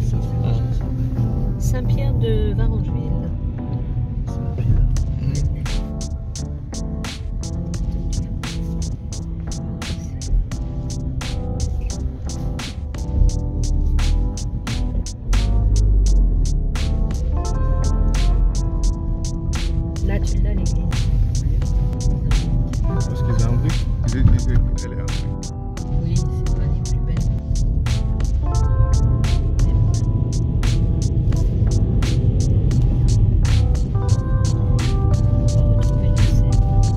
Saint-Pierre de Varangeville. Là, tu l'as l'église. Parce qu'ils ont un truc. Elle est un truc. Oui, c'est pas les plus belles. On va retrouver la Seine.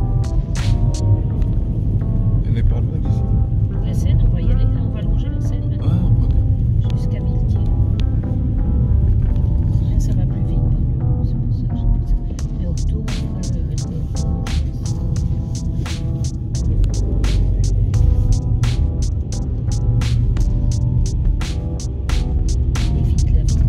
Elle n'est pas loin d'ici. La Seine, on va y aller, là, on va longer la Seine maintenant. Ah, ok. Jusqu'à Villequier. Là, ça va plus vite par le haut, c'est pour ça que je dis ça. Mais autour, on fera le évite la ville.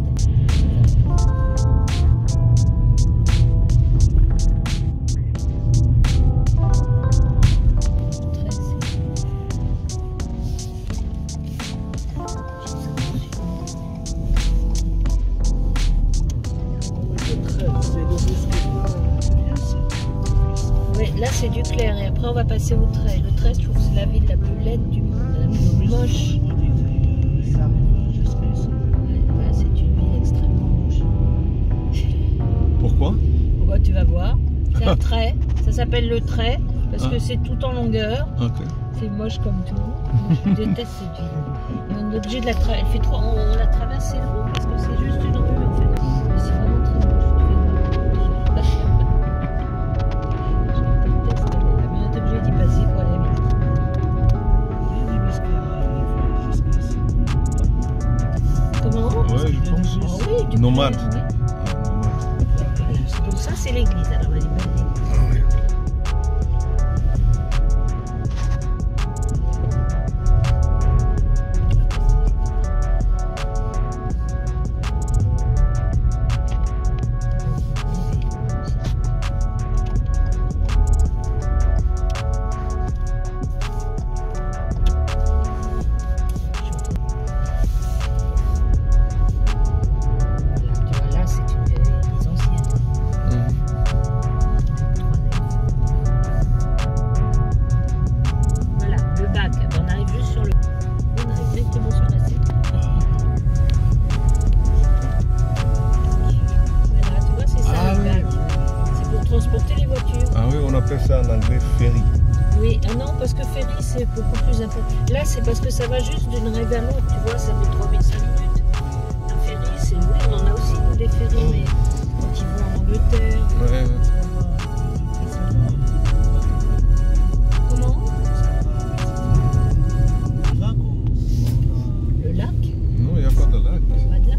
Oui, là c'est du clair et après on va passer au trait. Le trait, je trouve que c'est la ville la plus laide du monde, la plus moche. Ouais, c'est une ville extrêmement moche. Pourquoi? Pourquoi tu vas voir? C'est un trait, ça s'appelle le trait parce que c'est tout en longueur. Ok. C'est moche comme tout. Je déteste cette ville. Et on est obligé de la traverser. Elle fait trop. On la traverse, c'est long parce que c'est juste une rue en fait. Mais c'est vraiment très moche. Je déteste aller là. Mais on est obligé d'y passer pour aller vite. Comment? Ouais, je pense. Ah oui, du Nomade. coup, oui. Donc ça c'est l'église. Alors elle est belle. Ah oui. Là c'est une église ancienne. Voilà, le bac. On arrive juste sur le. On arrive directement sur la Seine. Voilà, tu vois, c'est ça Ah le oui. bac. C'est pour transporter les voitures. Ah oui, on appelle ça en anglais ferry. Oui, ah non, parce que ferry c'est beaucoup plus important. Là, c'est parce que ça va juste d'une rive à l'autre. Tu vois, ça met 3500 minutes. Un ferry, c'est. Oui, on en a aussi, nous, des ferries, mais quand ils vont en Angleterre. Ouais. Comment? Le lac? Non, il n'y a pas de lac. Pas de lac.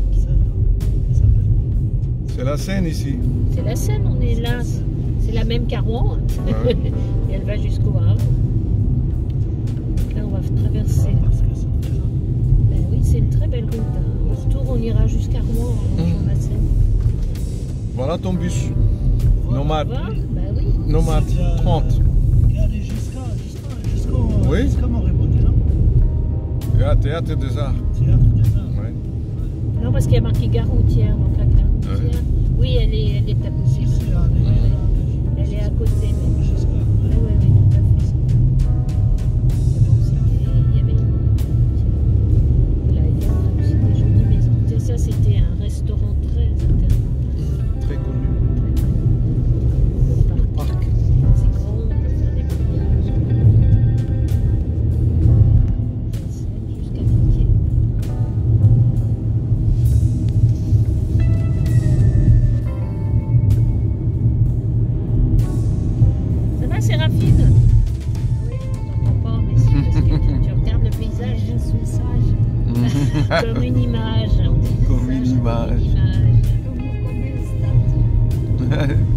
C'est la Seine ici. C'est la Seine, on est là. C'est la même qu'à Rouen. Hein. Ouais. Et elle va jusqu'au Havre. Là, on va traverser. Ben oui, c'est une très belle route. Hein. Au retour, on ira jusqu'à Rouen en longeant la Seine. Voilà ton bus. Nomade. Voilà, ben oui. Nomade 30. Oui. Jusqu'à Montréal, non? Il y a Théâtre des Arts. Théâtre des Arts. Ouais. Non, parce qu'il y a marqué gare routière. Donc la gare Ouais. routière. Oui, elle est à côté. Si, Elle est à côté. Mais... jusqu'à. Oui, oui, oui, tout à fait. Mais bon, il y avait là, il y a aussi des jolies maisons. Tu sais, ça, c'était un restaurant très intéressant. Très connu. Le parc. C'est grand, on peut faire des voyages. Jusqu'à Villequier. Ça va, Séraphine? Oui, on n'entend pas, mais c'est parce que tu regardes le paysage, je suis sage. Comme une image. On dit Comme sage, une image. Comme une image. Comme une stat.